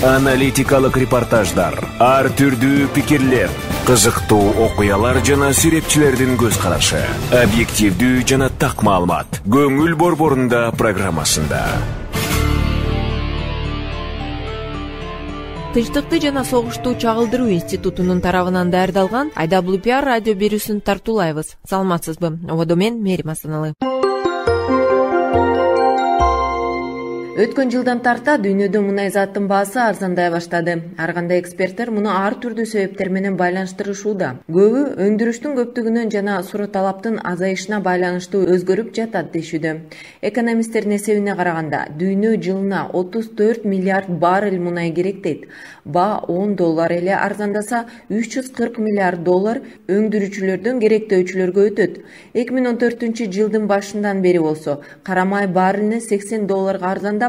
Аналитикалык репортаждар, ар түрдүү пикирлер, кызыктуу окуялар жана сүрөтчүлөрдүн көз карашы, объективдүү жана так маалымат. Көңүл борборунда программасында. Тынчтыкты жана согушту чагылдыруу институтунун тарабынан даярдалган IWPR радио берүүсүн тартуулайбыз. Саламатсызбы? Ободо мен Мерим Асаналы. Өткөн жылдан тарта дүйнөдө мунай заттын баасы арзандай баштады. Ар кандай эксперттер муну ар түрдүү себептер менен байланыштырышууда. Көбү өндүрүштүн көптүгүнөн жана суроо талаптын азайышына байланыштуу өзгөрүп жатат дешүүдө. Экономисттердин эсебине караганда, дүйнө жылына 34 миллиард баррель мунай керек дейт. Баа $10 эле арзандаса, 340 миллиард доллар өндүрүүчүлөрдөн керектөөчүлөргө өтөт. 2014 жылдын башынан бери болсо, карамай баррелине $80 арзандап,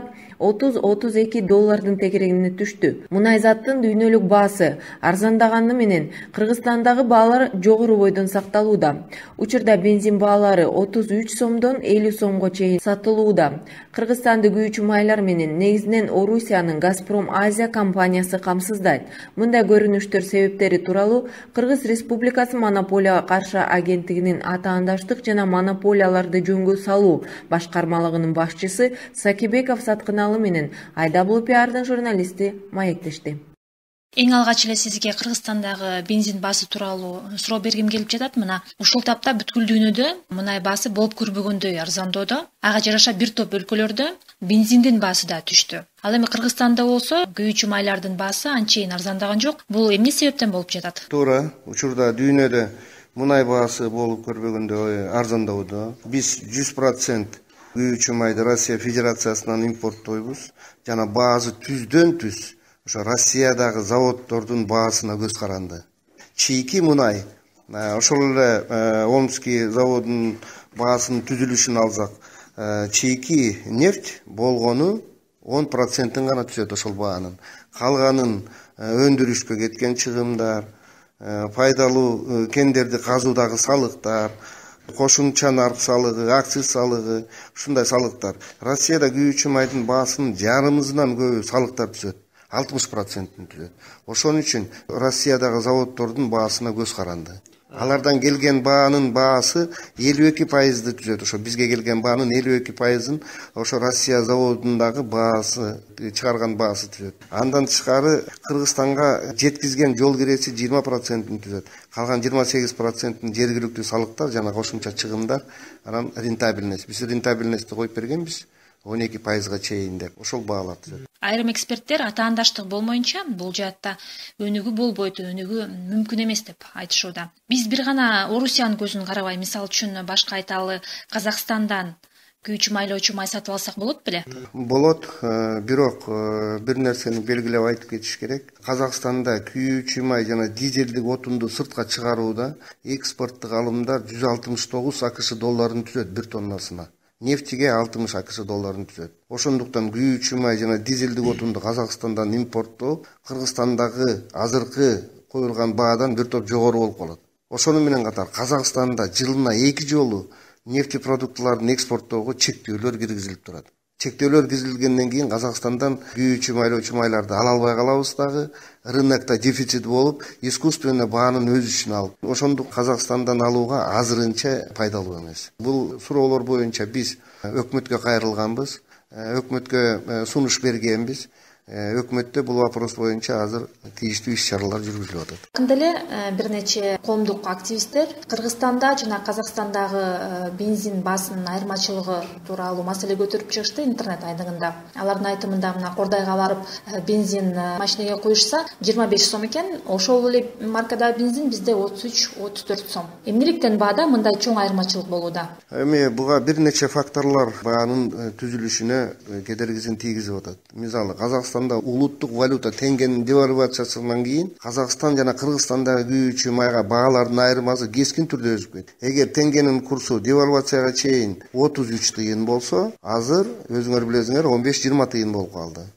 $30-32 тегерегине түштү. Мунай заттын дүйнөлүк баасы арзандаганы менен Кыргызстандагы баалар жогору бойдон сакталууда. Учурда бензин баалары 33 сомдон 50 сомго чейин сатылууда. Кыргызстанды күйүүчү майлар менен негизинен Орусиянын Газпром Азия компаниясы камсыздайт. Мындай көрүнүштөр себептери тууралуу Кыргыз Республикасы монополияга каршы агенттигинин атаандаштык жана монополияларды жөнгө салуу башкармалыгынын башчысы Сакибеков Саткыналы менен IWPR'дын журналисти маектешти. Эң алгач эле сизге Кыргызстандагы бензин баасы тууралуу суроо бергим келип жатат. Мына ушул тапта бүткүл дүйнөдө мунай баасы болуп көрбөгөндөй арзандоодо. Ага жараша бир топ өлкөлөрдө бензиндин баасы да түштү. Ал эми Кыргызстанда болсо күйүүчү майлардын баасы анчейин арзандаган жок. Бул эмне себептен болуп жатат? Туура, учурда дүйнөдө мунай баасы болуп көрбөгөндөй арзандоодо. Биз 100% күйүүчү майды Россия Федерациясынан импорттойбуз жана баасы түздөн түз ошо Россиядагы заводдордун баасына көз каранды. Чийки мунай ошол эле Омский заводунун баасынын түзүлүшүн алсак, чийки нефть болгону 10% гана түзөт ошол баанын. Калганын өндүрүшкө кеткен чыгымдар, пайдалуу кендерди казуудагы салыктар, кошумча нарк салыгы, акциз салыгы, ушундай салыктар. Россияда күйүүчү майдын баасынын жарымынан көбү салыктар түзөт. 60% түзөт. Ошон үчүн Россиядагы заводдордун баасына көз каранды. Алардан келген баанын баасы 52%ды түзөт. Ошо бизге келген баанын 52%ын ошо Россия заводундагы баасы, чыгарган баасы түзөт. Андан тышкары Кыргызстанга жеткизген жол киреси 20%ын түзөт. Калган 28%ын жергиликтүү салыктар жана кошумча чыгымдар, анан рентабельность. Биз рентабельностьти коюп бергенбиз 12%га чейин деп. Ошол баалар түзөт. Айрым эксперттер атаандаштык болмоюнча бул жаатта өнүгүү болбойт, өнүгүү мүмкүн эмес деп айтышууда. Биз бир гана Орусиянын көзүн карабай, мисалы үчүн башка айталы Казакстандан күйүүчү майлоочу май сатып алсак болот беле? Болот, бирок бир нерсени белгилеп айтып кетиш керек. Казакстанда күйүүчү май жана дизелдик отунду сыртка чыгарууда экспорттук алымдар 169 АКШ долларын түзөт бир тоннасына. Нефтиге 60 АКШ долларын түзөт. Ошондуктан күйүүчү май жана дизелдик отунду Казакстандан импорттоо Кыргызстандагы азыркы коюлган баадан бир топ жогору болуп калат. Ошону менен катар Казакстанда жылына 2 жолу нефти продуктыларын экспорттоого чектөөлөр киргизилип турат. Чектөөлөр киргизилгенден кийин Казакстандан күйүүчү майлоочу майларды ала албай калабыз дагы, рынокто дефицит болуп, искусственно баанын өсүшүн алып. Ошондук Казакстандан алууга азырынча пайдалуу эмес. Бул суроолор боюнча биз өкмөткө кайрылганбыз, өкмөткө сунуш бергенбиз. Өкмөттө бул вопрос боюнча азыр тийиштүү иш-чаралар жүргүзүлүп атат. Анда эле бир нече коомдук активисттер Кыргызстанда жана Казакстандагы бензин баасынын айырмачылыгы тууралуу маселе көтөрүп чыгышты интернет айдыгында. Алардын айтымында мына Кордайга барып бензин машинеге куюшса 25 сом экен, ошол эле маркадагы бензин бизде 33-34 сом. Эмнеликтен баада мындай чоң айырмачылык болууда? Эми буга бир нече факторлор баанын түзүлүшүнө кедергисин тийгизип атат. Мисалы Казакстанда улуттук валюта теңгенин девальвациясынан кийин Казакстан жана Кыргызстандагы күйүүчү майга баалардын айырмасы кескин түрдө өсүп кетти. Эгер теңгенин курсу девальвацияга чейин 33 тыйын болсо, азыр өзүңөр билесиңер 15-20 тыйын болуп калды.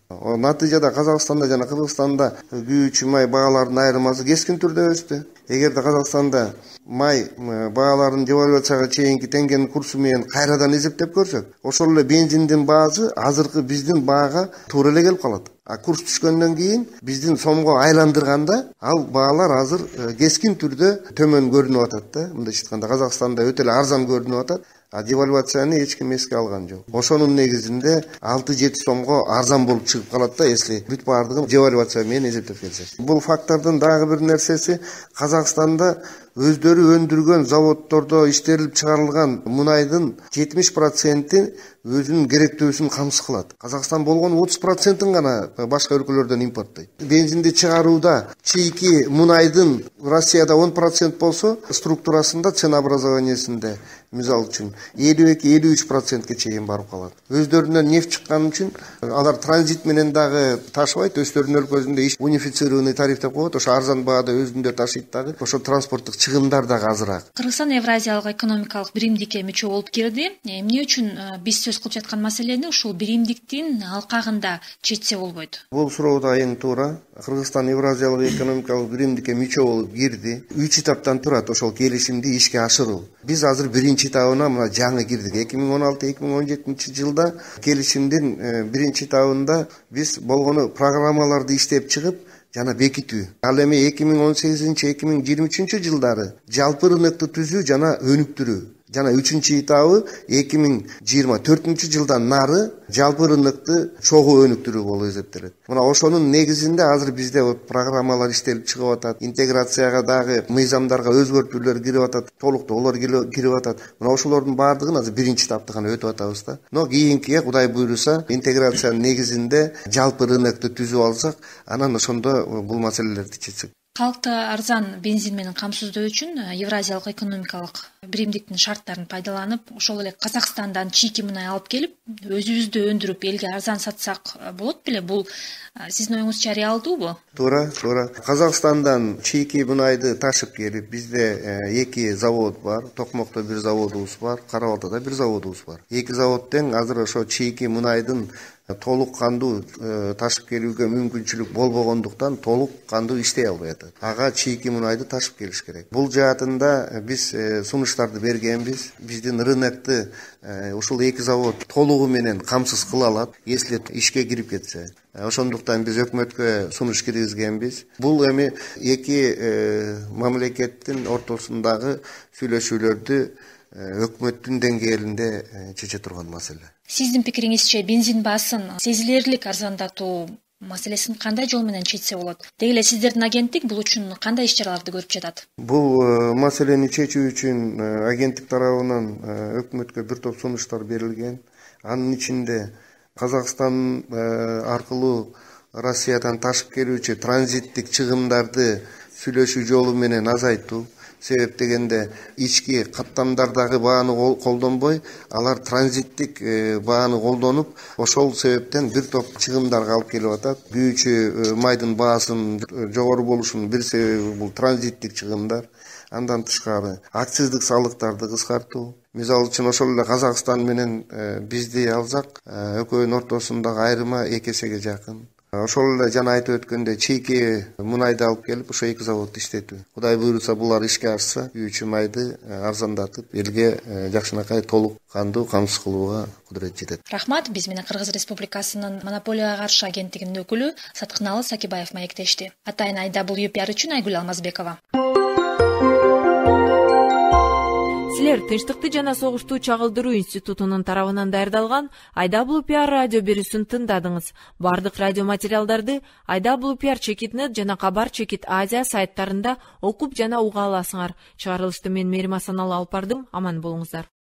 Натыйжада Казакстанда жана Кыргызстанда күйүүчү май бааларынын айырмасы кескин түрдө өстү. Эгерде Казакстанда май бааларын девальвацияга чейинки теңгенин курсу менен кайрадан эсептеп көрсөк, ошол эле бензиндин баасы азыркы биздин баага туура эле келип калат. Курс түшкөндөн кийин биздин сомго айландырганда ал баалар азыр кескин түрдө төмөн көрүнүп атат да. Мындайча айтканда Казакстанда өтө эле арзан көрүнүп атат. Девальвацияны эч ким эске алган жок. Ошонун негизинде 6-7 сомго арзан болуп чыгып калат да, если бүт баардыгын девальвация менен эсептеп келсек. Бул фактордун дагы бир нерсеси, Казакстанда өздөрү өндүргөн заводдордо иштерилип чыгарылган мунайдын 70% өзүнүн керектөөсүн камсыз кылат. Казакстан болгон 30% гана башка өлкөлөрдөн импорттойт. Бензинди чыгарууда чийки мунайдын Россияда 10% болсо, структурасында, ценообразованиесинде мисалы үчүн 52-53%ке чейин барып калат. Өздөрүнөн нефть чыккан үчүн алар транзит менен дагы ташыбайт, өздөрүнүн өлкөсүндө унифицированный тариф деп коет, ошо арзан баада өзүндө ташыйт дагы. Ошо транспорттук чыгымдар дагы азыраак. Кыргызстан Евразиялык экономикалык биримдикке мүчө болуп кирди. Эмне үчүн биз сөз кылып жаткан маселени ушул биримдиктин алкагында чечсе болбойт? Бул суроо да эң туура. Кыргызстан Евразиялык экономикалык биримдикке мүчө болуп кирди. 3 этаптан турат ошол келишимди ишке ашыруу. Биз азыр биринчи этабына мына жаңы кирдик. 2016-2017 жылда келишимдин биринчи этабында биз болгону программаларды иштеп чыгып жана бекитүү. Ал эми 2018-2023 жылдары жалпы рынокты түзүү жана өнүктүрүү. Жана 3-чү этабы 2024 жылдан нары жалпы рынокты чогуу өнүктүрүү болуп эсептелет. Мына ошонун негизинде азыр бизде программалар иштелип чыгып атат. Интеграцияга дагы мыйзамдарга өзгөртүүлөр кирип атат, толуктоолор кирип атат. Мына ошолордун баардыгын азыр биринчи этапты гана өтүп атабыз да. Но кийинкиге Кудай буйруса, интеграциянын негизинде жалпы рынокты түзүп алсак, анан ошондо бул маселелерди чечсек. Калкты арзан бензин менен камсыздоо үчүн Евразиялык экономикалык биримдиктин шарттарын пайдаланып, ошол эле Казакстандан чийки мунай алып келип, өзүбүздө өндүрүп элге арзан сатсак болот беле? Бул сиздин оюңузча реалдуубу? Туура. Казакстандан чийки мунайды ташып келип, бизде 2 завод бар. Токмокто бир заводубуз бар, Кара-Балтада бир заводубуз бар. 2 завод тең азыр ошо чийки мунайдын толук кандуу ташып келүүгө мүмкүнчүлүк болбогондуктан толук кандуу иштей албай атат. Ага чийки мунайды ташып келиш керек. Бул жаатында биз сунуштарды бергенбиз. Биздин рынокты ушул 2 завод толугу менен камсыз кыла алат, если ишке кирип кетсе. Ошондуктан биз өкмөткө сунуш киргизгенбиз. Бул эми 2 мамлекеттин ортосундагы сүйлөшүүлөрдү өкмөттүн деңгээлинде чече турган маселе. Сиздин пикириңизче бензин баасын сезилерлик арзандатуу маселесин кандай жол менен чечсе болот? Деги эле сиздердин агенттик бул үчүн кандай иш-чараларды көрүп жатат? Бул маселени чечүү үчүн агенттик тарабынан өкмөткө бир топ сунуштар берилген. Анын ичинде Казакстан аркылуу Россиядан ташып келүүчү транзиттик чыгымдарды сүйлөшүү жолу менен азайтуу. Себеп дегенде ички каттамдардагы бааны колдонбой, алар транзиттик бааны колдонуп, ошол себептен бир топ чыгымдарга алып келип атат. Күйүүчү майдын баасын жогору болушунун бир себеби бул транзиттик чыгымдар. Андан тышкары акциздик салыктарды кыскартуу. Мисалы үчүн ошол эле Казакстан менен бизди алсак, экөөнүн ортосундагы айырма 2 эсеге жакын. Ошол эле жана айтып өткөндөй чийки мунайды алып келип, ошо 2 заводду иштетүү. Кудай буйруса булар ишке ашса, күйүүчү майды арзандатып, элге жакшынакай толук кандуу камсыз кылууга кудурет жетет. Рахмат, биз менен Кыргыз Республикасынын монополияга каршы агенттигинин өкүлү Саткыналы Сакибаев маектешти. Атайын IWPR үчүн Айгүл Алмазбекова. Силер Тынчтыкты жана согушту чагылдыруу институтунун тарабынан даярдалган IWPR радио берүүсүн тыңдадыңыз. Бардык радио материалдарды IWPR.net жана Кабар Азия сайттарында окуп жана уга аласыңар. Чыгарылышты мен Мээрим Асаналы алып бардым. Аман болуңуздар.